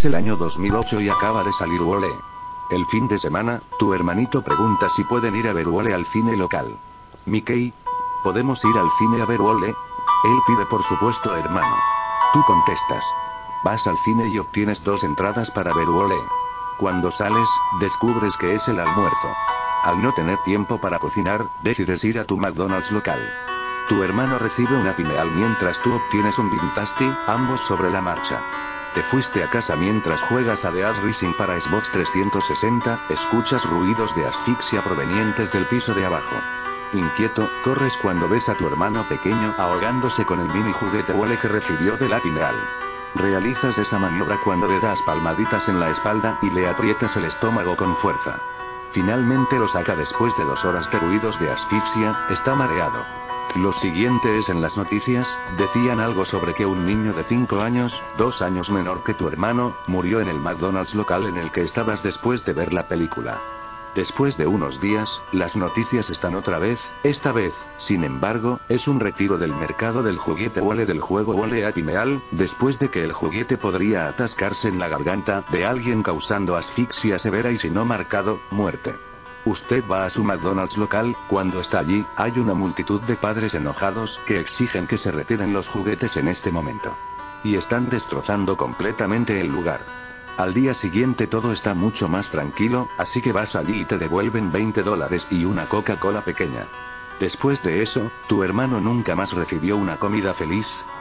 el año 2008 y acaba de salir Wall-E. El fin de semana, tu hermanito pregunta si pueden ir a ver Wall-E al cine local. Mickey, ¿podemos ir al cine a ver Wall-E? Él pide por supuesto hermano. Tú contestas. Vas al cine y obtienes 2 entradas para ver Wall-E. Cuando sales, descubres que es el almuerzo. Al no tener tiempo para cocinar, decides ir a tu McDonald's local. Tu hermano recibe una pineal mientras tú obtienes un Big Tasty, ambos sobre la marcha. Te fuiste a casa mientras juegas a The Ad Rising para Xbox 360, escuchas ruidos de asfixia provenientes del piso de abajo. Inquieto, corres cuando ves a tu hermano pequeño ahogándose con el mini juguete Wall-E que recibió de la pineal. Realizas esa maniobra cuando le das palmaditas en la espalda y le aprietas el estómago con fuerza. Finalmente lo saca después de 2 horas de ruidos de asfixia, está mareado. Lo siguiente es en las noticias, decían algo sobre que un niño de 5 años, 2 años menor que tu hermano, murió en el McDonald's local en el que estabas después de ver la película. Después de unos días, las noticias están otra vez, esta vez, sin embargo, es un retiro del mercado del juguete Wall-E del juego Wall-E a pineal, después de que el juguete podría atascarse en la garganta de alguien causando asfixia severa y si no marcado, muerte. Usted va a su McDonald's local, cuando está allí, hay una multitud de padres enojados que exigen que se retiren los juguetes en este momento. Y están destrozando completamente el lugar. Al día siguiente todo está mucho más tranquilo, así que vas allí y te devuelven $20 y una Coca-Cola pequeña. Después de eso, tu hermano nunca más recibió una comida feliz,